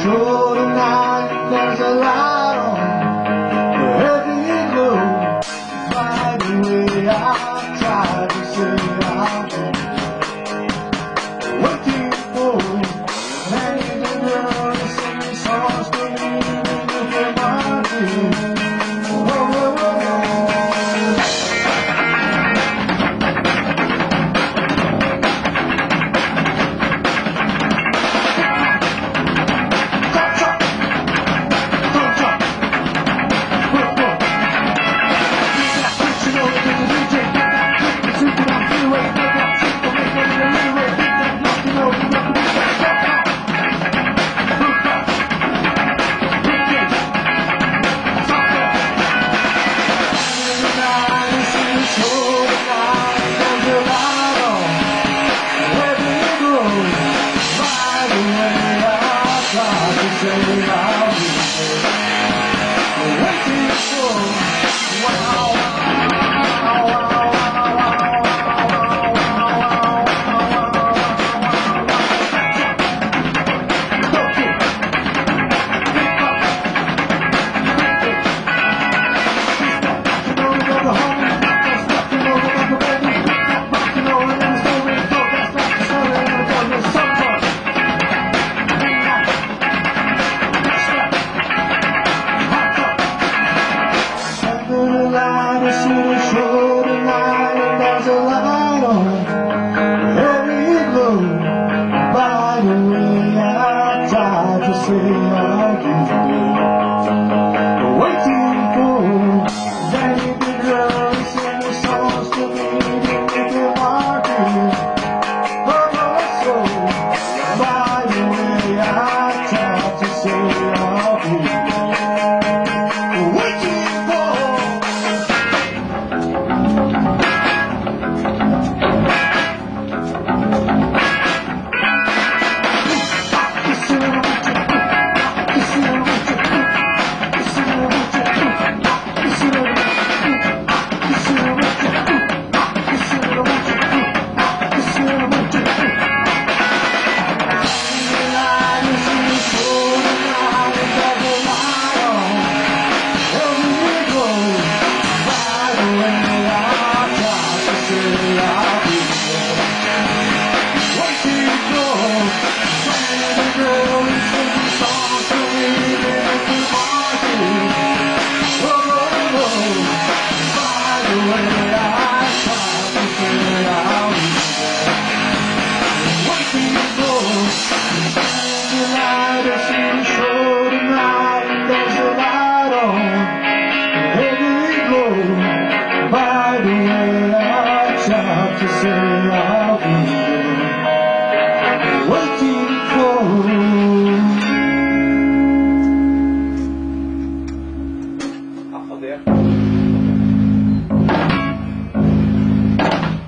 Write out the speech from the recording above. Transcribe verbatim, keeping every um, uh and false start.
show tonight, there's a light on wherever you go. By the way, I try to say I'll be waiting for an angel girl to sing songs to me with my dreams. By the way, I try to say